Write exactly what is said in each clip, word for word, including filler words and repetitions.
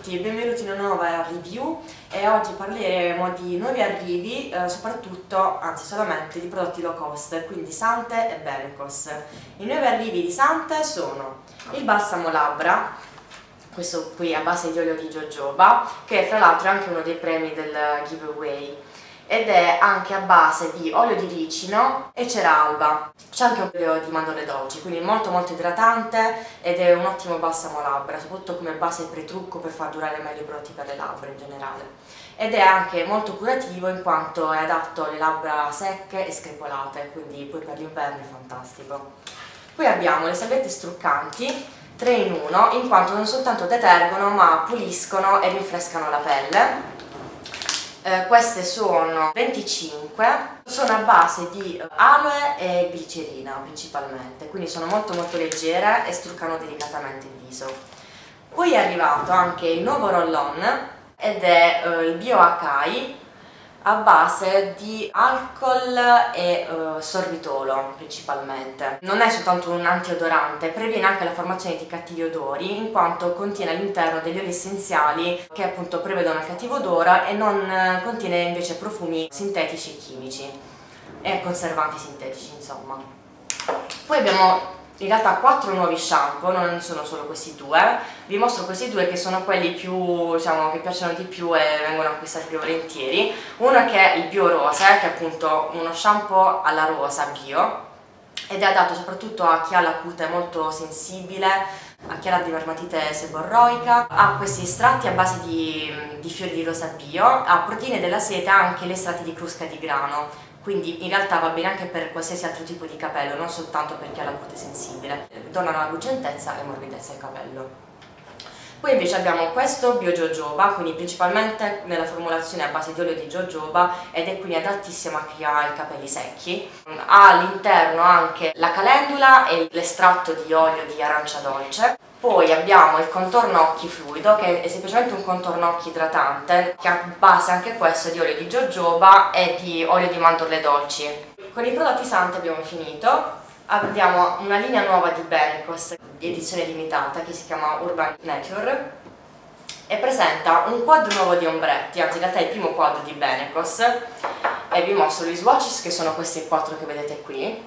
tutti, benvenuti in una nuova review e oggi parleremo di nuovi arrivi, eh, soprattutto, anzi solamente, di prodotti low cost, quindi Sante e Benecos. I nuovi arrivi di Sante sono il balsamo labbra, questo qui a base di olio di jojoba, che fra l'altro è anche uno dei premi del giveaway, ed è anche a base di olio di ricino e cera alba. C'è anche un olio di mandorle dolci, quindi molto molto idratante ed è un ottimo balsamo labbra, soprattutto come base pre-trucco per far durare meglio i prodotti per le labbra in generale. Ed è anche molto curativo in quanto è adatto alle labbra secche e screpolate, quindi poi per l'inverno è fantastico. Poi abbiamo le salviette struccanti, tre in uno, in quanto non soltanto detergono ma puliscono e rinfrescano la pelle. Eh, queste sono venticinque, sono a base di aloe e glicerina principalmente, quindi sono molto molto leggere e struccano delicatamente il viso. Poi è arrivato anche il nuovo roll-on ed è eh, il Bio Acai a base di alcol e uh, sorbitolo principalmente. Non è soltanto un antiodorante, previene anche la formazione di cattivi odori in quanto contiene all'interno degli oli essenziali che appunto prevedono il cattivo odore e non uh, contiene invece profumi sintetici e chimici e conservanti sintetici, insomma. Poi abbiamo in realtà quattro nuovi shampoo, non sono solo questi due. Vi mostro questi due che sono quelli più, diciamo, che piacciono di più e vengono acquistati più volentieri. Uno che è il Bio Rosa, che è appunto uno shampoo alla rosa bio ed è adatto soprattutto a chi ha la cute molto sensibile, a chi ha la dermatite seborroica. Ha questi estratti a base di, di fiori di rosa bio, ha proteine della seta e anche gli estratti di crusca di grano. Quindi in realtà va bene anche per qualsiasi altro tipo di capello, non soltanto per chi ha la cute sensibile. Donano la lucentezza e morbidezza al capello. Poi invece abbiamo questo Bio Jojoba, quindi principalmente nella formulazione a base di olio di jojoba ed è quindi adattissimo a chi ha i capelli secchi. Ha all'interno anche la calendula e l'estratto di olio di arancia dolce. Poi abbiamo il contorno occhi fluido, che è semplicemente un contorno occhi idratante, che ha base anche questo di olio di jojoba e di olio di mandorle dolci. Con i prodotti Sante abbiamo finito. Abbiamo una linea nuova di Benecos di edizione limitata che si chiama Urban Nature e presenta un quadro nuovo di ombretti, anzi in realtà è il primo quadro di Benecos, e vi mostro gli swatches che sono questi quattro che vedete qui.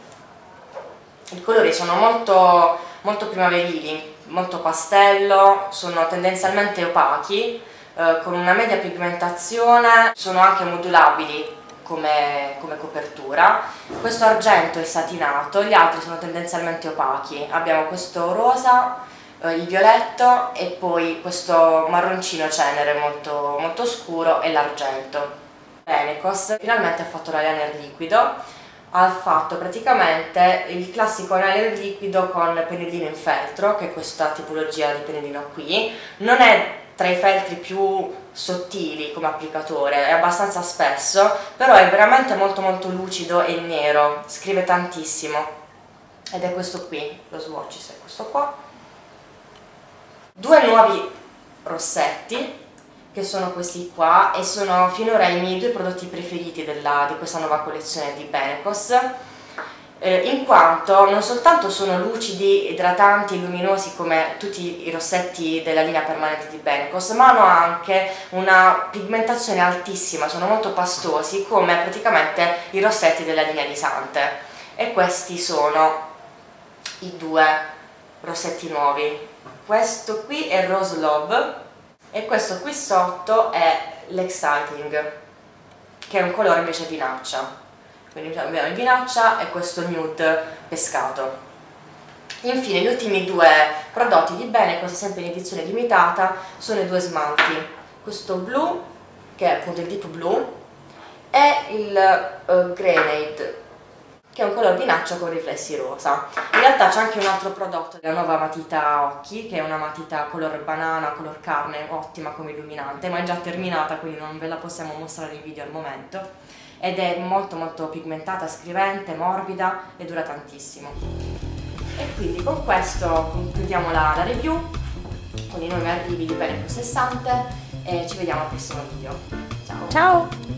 I colori sono molto, molto primaverili, molto pastello, sono tendenzialmente opachi, eh, con una media pigmentazione, sono anche modulabili come, come copertura. Questo argento è satinato, gli altri sono tendenzialmente opachi. Abbiamo questo rosa, eh, il violetto e poi questo marroncino cenere molto, molto scuro e l'argento. Benecos finalmente ha fatto l'eyeliner liquido. Ha fatto praticamente il classico eyeliner liquido con pennellino in feltro, che è questa tipologia di pennellino qui. Non è tra i feltri più sottili come applicatore, è abbastanza spesso, però è veramente molto molto lucido e nero, scrive tantissimo. Ed è questo qui, lo swatch è questo qua. Due nuovi rossetti, che sono questi qua, e sono finora i miei due prodotti preferiti della, di questa nuova collezione di Benecos, eh, in quanto non soltanto sono lucidi, idratanti e luminosi come tutti i rossetti della linea permanente di Benecos, ma hanno anche una pigmentazione altissima, sono molto pastosi come praticamente i rossetti della linea di Sante. E questi sono i due rossetti nuovi. Questo qui è Rose Love e questo qui sotto è l'Exciting, che è un colore invece vinaccia. Quindi abbiamo il vinaccia e questo nude pescato. Infine gli ultimi due prodotti di Benecos, sempre in edizione limitata, sono i due smalti, questo blu, che è appunto il deep blue, e il uh, grenade, che è un colore vinaccia con riflessi rosa. In realtà c'è anche un altro prodotto, la nuova matita occhi, che è una matita color banana, color carne, ottima come illuminante, ma è già terminata, quindi non ve la possiamo mostrare in video al momento, ed è molto molto pigmentata, scrivente, morbida e dura tantissimo. E quindi con questo concludiamo la, la review con i nuovi arrivi di Benecos e Sante e ci vediamo al prossimo video. Ciao! Ciao!